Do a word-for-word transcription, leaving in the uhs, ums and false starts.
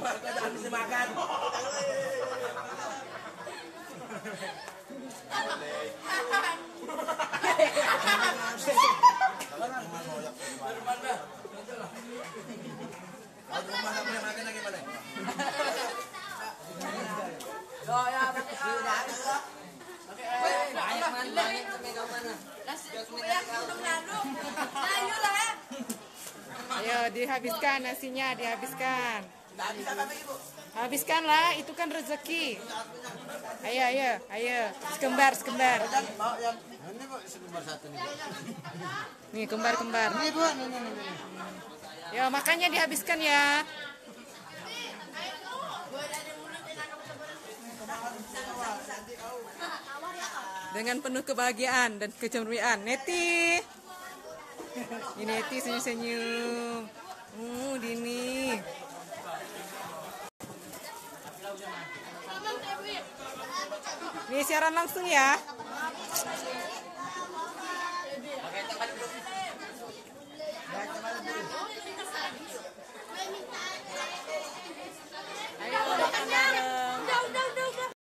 habis makan. Ayo dihabiskan nasinya, dihabiskan. Habiskanlah, itu kan rezeki. Ayo, ayo, ayo. Sekembar, sekembar. Ini Bu, sekembar satu nih. Nih, kembar-kembar. Ini Bu, nih, nih, nih. Ya, makanya dihabiskan ya. Dengan penuh kebahagiaan dan kecemburuan. Neti. Ini Neti senyum-senyum. Uh, Dini. Ini siaran langsung ya.